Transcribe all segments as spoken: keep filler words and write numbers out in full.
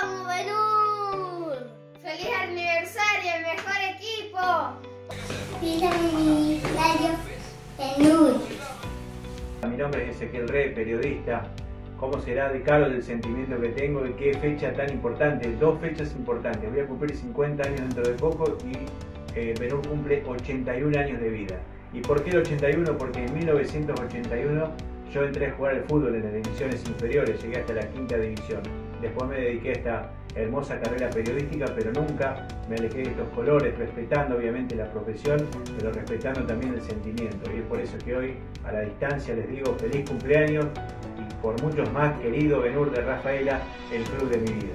¡Vamos, Benur! ¡Feliz aniversario, el mejor equipo! ¡Feliz aniversario, Benur! Mi nombre es Ezequiel Rey, periodista. ¿Cómo será de caro del sentimiento que tengo y qué fecha tan importante? Dos fechas importantes. Voy a cumplir cincuenta años dentro de poco y eh, Benur cumple ochenta y un años de vida. ¿Y por qué el ochenta y uno? Porque en mil novecientos ochenta y uno yo entré a jugar al fútbol en las divisiones inferiores, llegué hasta la quinta división. Después me dediqué a esta hermosa carrera periodística, pero nunca me alejé de estos colores, respetando obviamente la profesión, pero respetando también el sentimiento. Y es por eso que hoy, a la distancia, les digo feliz cumpleaños y por muchos más, querido Benur de Rafaela, el club de mi vida.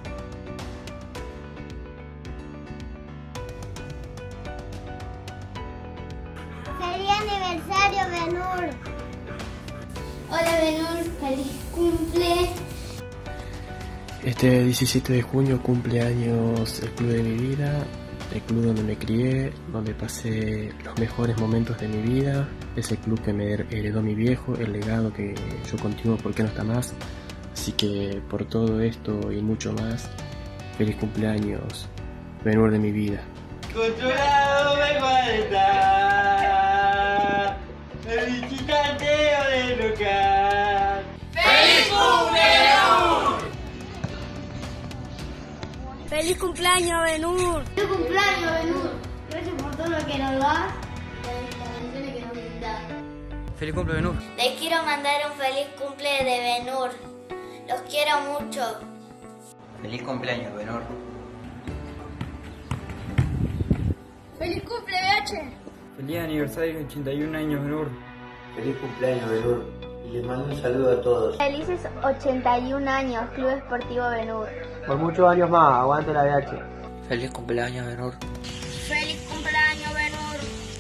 ¡Feliz aniversario, Benur! Hola, Benur, feliz cumple. Este diecisiete de junio cumple años el club de mi vida, el club donde me crié, donde pasé los mejores momentos de mi vida, ese club que me heredó mi viejo, el legado que yo continúo porque no está más. Así que por todo esto y mucho más, feliz cumpleaños, Benur de mi vida. Controlado me falta el visitanteo del local. ¡Feliz cumpleaños! ¡Feliz cumpleaños, Benur! ¡Feliz cumpleaños, Benur! Gracias por todo lo que nos das y las instalaciones que nos brindas. ¡Feliz cumple, Benur! Les quiero mandar un feliz cumple de Benur. Los quiero mucho. ¡Feliz cumpleaños, Benur! ¡Feliz cumple, B H! ¡Feliz aniversario, ochenta y un años, Benur! Feliz cumpleaños, Benur, y les mando un saludo a todos. Felices ochenta y un años, Club Esportivo Benur. Por muchos años más, aguante la B H. ¡Feliz cumpleaños, Benur! ¡Feliz cumpleaños, Benur!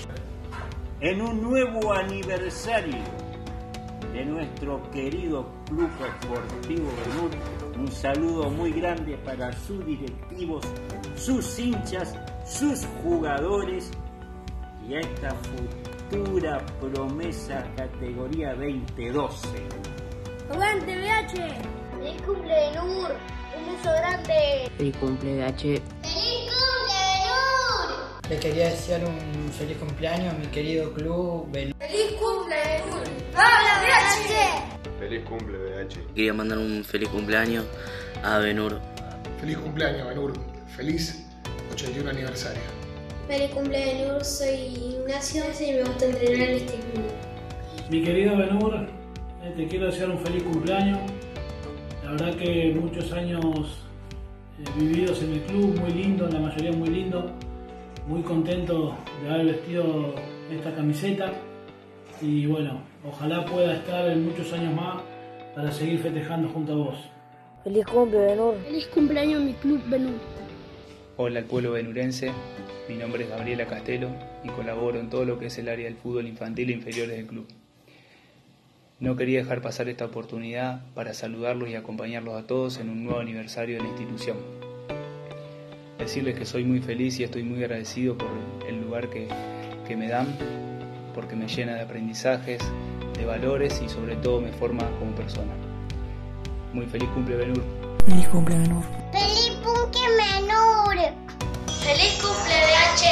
En un nuevo aniversario de nuestro querido Club Esportivo Benur, un saludo muy grande para sus directivos, sus hinchas, sus jugadores y a esta futura promesa categoría veinte doce. ¡Aguante, B H! ¡Feliz cumple, Benur! ¡Un beso grande! ¡Feliz cumple, B H! ¡Feliz cumple, Benur! Le quería desear un feliz cumpleaños a mi querido club Benur. ¡Feliz cumple, Benur! ¡Vamos, B H! Feliz cumple, B H. Quería mandar un feliz cumpleaños a Benur. Feliz cumpleaños, Benur. Feliz ochenta y un aniversario. Feliz cumple, Benur. Soy Ignacio y me gusta entrenar en este club. Mi querido Benur, eh, te quiero desear un feliz cumpleaños. La verdad que muchos años eh, vividos en el club, muy lindo, la mayoría muy lindo. Muy contento de haber vestido esta camiseta. Y bueno, ojalá pueda estar en muchos años más para seguir festejando junto a vos. Feliz cumple, Benur. Feliz cumpleaños mi club, Benur. Hola al pueblo benurense, mi nombre es Gabriela Castelo y colaboro en todo lo que es el área del fútbol infantil e inferiores del club. No quería dejar pasar esta oportunidad para saludarlos y acompañarlos a todos en un nuevo aniversario de la institución. Decirles que soy muy feliz y estoy muy agradecido por el lugar que, que me dan, porque me llena de aprendizajes, de valores y sobre todo me forma como persona. Muy feliz cumple, Benur. Feliz cumple, Benur. ¡Feliz cumple, Benur! ¡Feliz cumple, B H!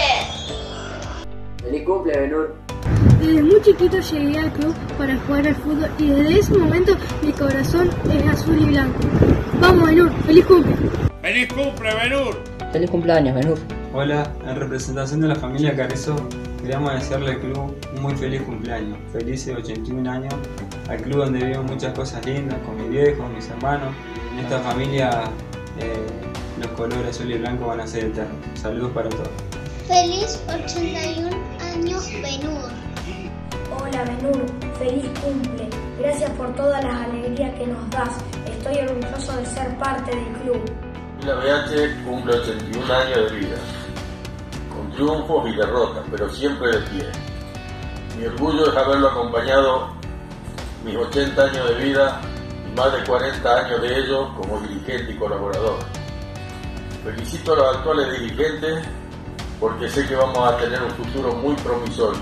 Feliz cumple, Benur. Desde muy chiquito llegué al club para jugar al fútbol y desde ese momento mi corazón es azul y blanco. ¡Vamos, Benur! ¡Feliz cumple! ¡Feliz cumple, Benur! ¡Feliz cumpleaños, Benur! Hola, en representación de la familia Carrizo, queríamos desearle al club un muy feliz cumpleaños. Felices ochenta y un años, al club donde vivimos muchas cosas lindas, con mis viejos, mis hermanos. En esta familia eh, los colores azul y blanco van a ser eternos. Saludos para todos. ¡Feliz ochenta y un años, Benur! Hola, Benur, feliz cumple. Gracias por todas las alegrías que nos das. Estoy orgulloso de ser parte del club. La B H cumple ochenta y un años de vida, con triunfos y derrotas, pero siempre de pie. Mi orgullo es haberlo acompañado mis ochenta años de vida y más de cuarenta años de ellos como dirigente y colaborador. Felicito a los actuales dirigentes porque sé que vamos a tener un futuro muy promisorio.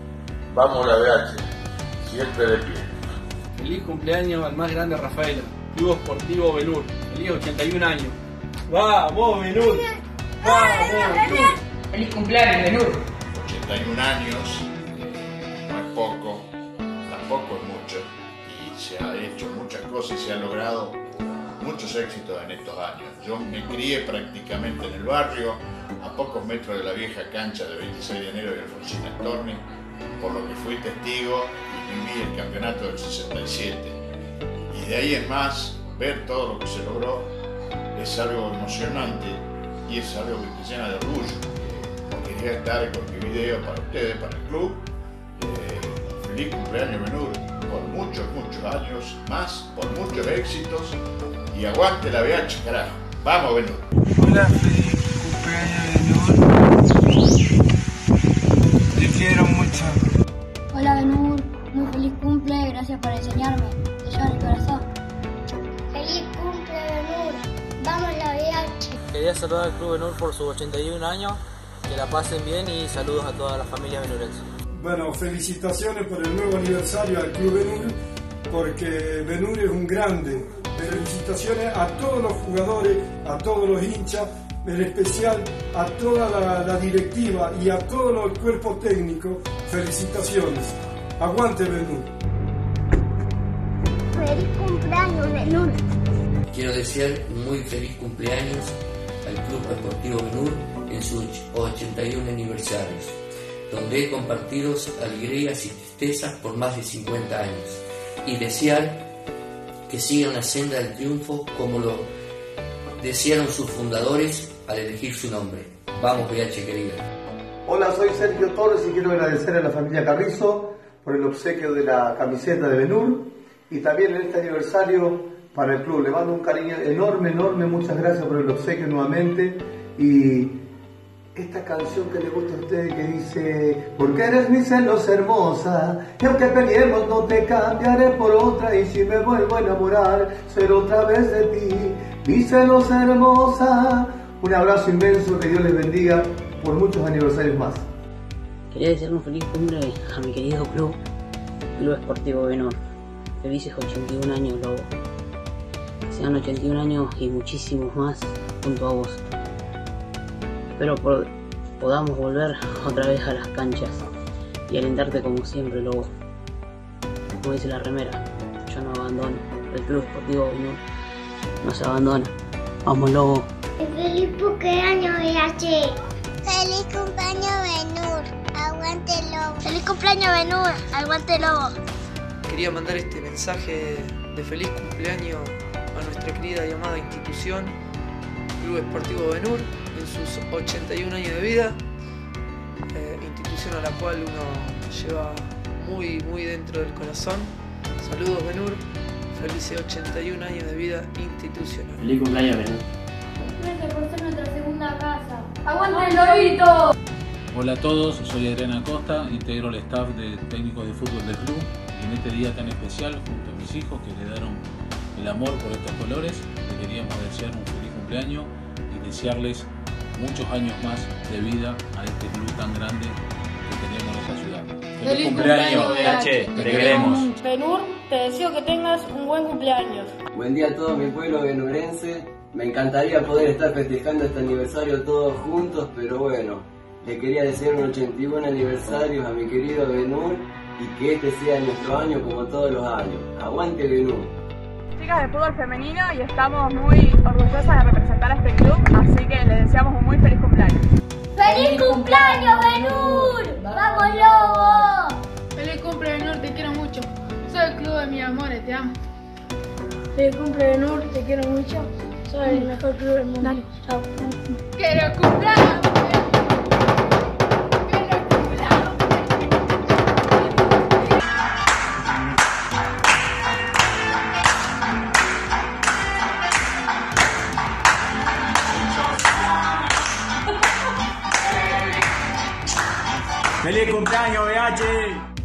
Vamos la B H, siempre de pie. Feliz cumpleaños al más grande Rafaela. Club Sportivo Benur. Feliz ochenta y un años. ¡Vamos, Benur! ¡Vamos, Benur! ¡Feliz cumpleaños, Benur! ochenta y un años, eh, no es poco, tampoco es mucho, y se ha hecho muchas cosas y se han logrado muchos éxitos en estos años. Yo me crié prácticamente en el barrio, a pocos metros de la vieja cancha de veintiséis de enero y Alfonsín Storni, por lo que fui testigo y viví el campeonato del sesenta y siete. Y de ahí en más, ver todo lo que se logró es algo emocionante y es algo que te llena de orgullo. Quería estar con mi video para ustedes, para el club. Eh, feliz cumpleaños, Benur, por muchos, muchos años más, por muchos éxitos, y aguante la V H, carajo. Vamos, Benur. Hola, feliz cumpleaños, Benur. Te quiero mucho. Hola, Benur, muy feliz cumple, gracias por enseñarme. Te llevo en el corazón. Feliz cumple, Benur. Vamos, la V H. Quería saludar al Club Benur por sus ochenta y un años. Que la pasen bien y saludos a toda la familia benurense. Bueno, felicitaciones por el nuevo aniversario al Club Benur, porque Benur es un grande. Felicitaciones a todos los jugadores, a todos los hinchas, en especial a toda la, la directiva y a todos los cuerpos técnicos. Felicitaciones. Aguante, Benur. Feliz cumpleaños, Benur. Quiero desear un muy feliz cumpleaños al Club Deportivo Benur en sus ochenta y un aniversarios, donde he compartido alegrías y tristezas por más de cincuenta años, y desear que sigan la senda del triunfo como lo desearon sus fundadores al elegir su nombre. Vamos, V H querida. Hola, soy Sergio Torres y quiero agradecer a la familia Carrizo por el obsequio de la camiseta de Benur y también en este aniversario para el club. Le mando un cariño enorme, enorme, muchas gracias por el obsequio nuevamente. Y esta canción que le gusta a ustedes que dice: porque eres mi celos hermosa, y aunque peleemos no te cambiaré por otra, y si me vuelvo a enamorar seré otra vez de ti, mi celos hermosa. Un abrazo inmenso, que Dios les bendiga por muchos aniversarios más. Quería desear un feliz cumple a mi querido club, Club Sportivo Benur. Felices ochenta y un años, Lobo. Sean ochenta y un años y muchísimos más junto a vos. Espero por, podamos volver otra vez a las canchas y alentarte como siempre, Lobo. Como dice la remera, yo no abandono. El Club Sportivo Benur no se abandona. Vamos, Lobo. Feliz cumpleaños, V H. Feliz cumpleaños, Benur. Aguante, Lobo. Feliz cumpleaños, Benur. Aguante, Lobo. Quería mandar este mensaje de feliz cumpleaños a nuestra querida y amada institución, Club Sportivo Benur, en sus ochenta y un años de vida, eh, institución a la cual uno lleva muy, muy dentro del corazón. Saludos, Benur, felices ochenta y un años de vida institucional. Feliz cumpleaños, Benur. Gracias por ser nuestra segunda casa. ¡Aguante el lobito! Hola a todos, soy Adriana Acosta, integro el staff de técnicos de fútbol del club, y en este día tan especial, junto a mis hijos que le dieron el amor por estos colores, le queríamos desear un feliz cumpleaños y desearles muchos años más de vida a este club tan grande que tenemos en esta ciudad. ¡Feliz, ¡Feliz cumpleaños, V H! Te queremos. Benur, te deseo que tengas un buen cumpleaños. Buen día a todo mi pueblo benurense. Me encantaría poder estar festejando este aniversario todos juntos, pero bueno, le quería desear un ochenta y uno aniversario a mi querido Benur y que este sea nuestro año como todos los años. ¡Aguante Benur! Chicas de fútbol femenino y estamos muy orgullosas de representar a este club, así que les deseamos un muy feliz cumpleaños. ¡Feliz cumpleaños, Benur! ¡Vamos, Lobo! Feliz cumple, Benur, te quiero mucho. Soy el club de mis amores, te amo. Feliz cumple, Benur, te quiero mucho. Soy el mejor club del mundo. Dale, chao. ¡Quiero cumpleaños! ¡Feliz cumpleaños, V H!